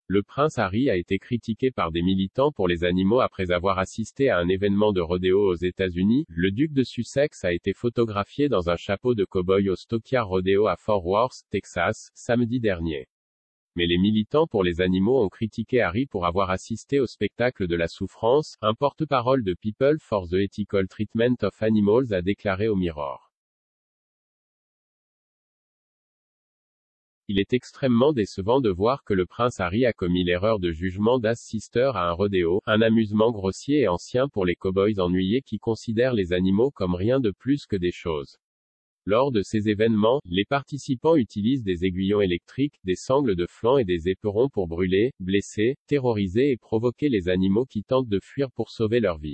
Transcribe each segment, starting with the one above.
Le prince Harry a été critiqué par des militants pour les animaux après avoir assisté à un événement de rodéo aux États-Unis. Le duc de Sussex a été photographié dans un chapeau de cow-boy au Stockyard Rodeo à Fort Worth, Texas, samedi dernier. Mais les militants pour les animaux ont critiqué Harry pour avoir assisté au spectacle de la souffrance. Un porte-parole de People for the Ethical Treatment of Animals a déclaré au Mirror. Il est extrêmement décevant de voir que le prince Harry a commis l'erreur de jugement d'assister à un rodéo, un amusement grossier et ancien pour les cow-boys ennuyés qui considèrent les animaux comme rien de plus que des choses. Lors de ces événements, les participants utilisent des aiguillons électriques, des sangles de flanc et des éperons pour brûler, blesser, terroriser et provoquer les animaux qui tentent de fuir pour sauver leur vie.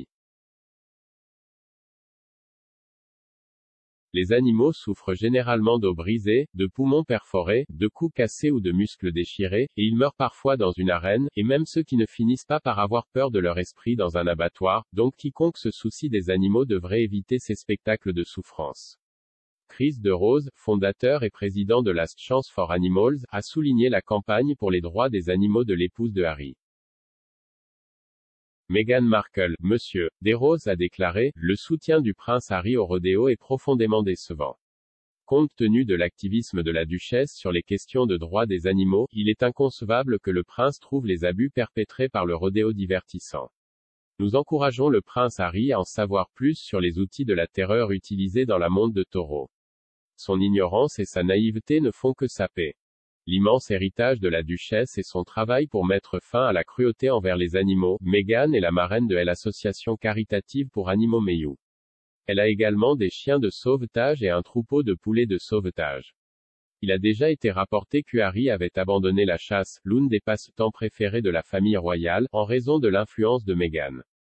Les animaux souffrent généralement d'os brisés, de poumons perforés, de coups cassés ou de muscles déchirés, et ils meurent parfois dans une arène, et même ceux qui ne finissent pas par avoir peur de leur esprit dans un abattoir, donc quiconque se soucie des animaux devrait éviter ces spectacles de souffrance. Chris DeRose, fondateur et président de Last Chance for Animals, a souligné la campagne pour les droits des animaux de l'épouse de Harry. Meghan Markle, Monsieur DeRose a déclaré, le soutien du prince Harry au rodéo est profondément décevant. Compte tenu de l'activisme de la duchesse sur les questions de droits des animaux, il est inconcevable que le prince trouve les abus perpétrés par le rodéo divertissant. Nous encourageons le prince Harry à en savoir plus sur les outils de la terreur utilisés dans la monte de taureau. Son ignorance et sa naïveté ne font que saper l'immense héritage de la duchesse et son travail pour mettre fin à la cruauté envers les animaux. Meghan est la marraine de l'association caritative pour animaux Mayhew. Elle a également des chiens de sauvetage et un troupeau de poulets de sauvetage. Il a déjà été rapporté que Harry avait abandonné la chasse, l'une des passe-temps préférées de la famille royale, en raison de l'influence de Meghan.